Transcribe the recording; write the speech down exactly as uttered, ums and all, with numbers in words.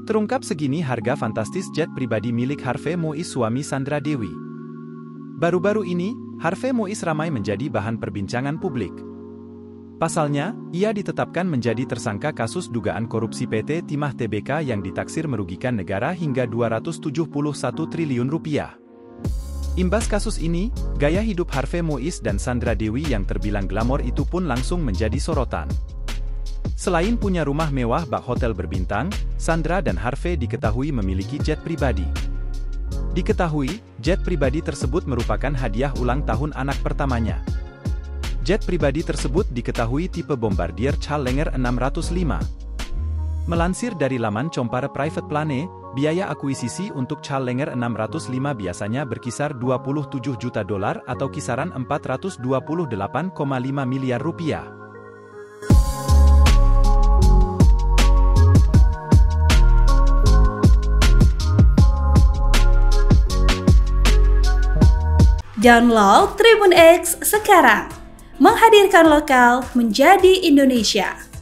Terungkap segini harga fantastis jet pribadi milik Harvey Mois suami Sandra Dewi. Baru-baru ini, Harvey Mois ramai menjadi bahan perbincangan publik. Pasalnya, ia ditetapkan menjadi tersangka kasus dugaan korupsi P T Timah Tbk yang ditaksir merugikan negara hingga dua ratus tujuh puluh satu triliun rupiah. Imbas kasus ini, gaya hidup Harvey Mois dan Sandra Dewi yang terbilang glamor itu pun langsung menjadi sorotan. Selain punya rumah mewah bak hotel berbintang, Sandra dan Harvey diketahui memiliki jet pribadi. Diketahui, jet pribadi tersebut merupakan hadiah ulang tahun anak pertamanya. Jet pribadi tersebut diketahui tipe Bombardier Challenger enam ratus lima. Melansir dari laman Compare Private Plane, biaya akuisisi untuk Challenger enam ratus lima biasanya berkisar dua puluh tujuh juta dolar atau kisaran empat ratus dua puluh delapan koma lima miliar rupiah. Download Tribun X sekarang, menghadirkan lokal menjadi Indonesia.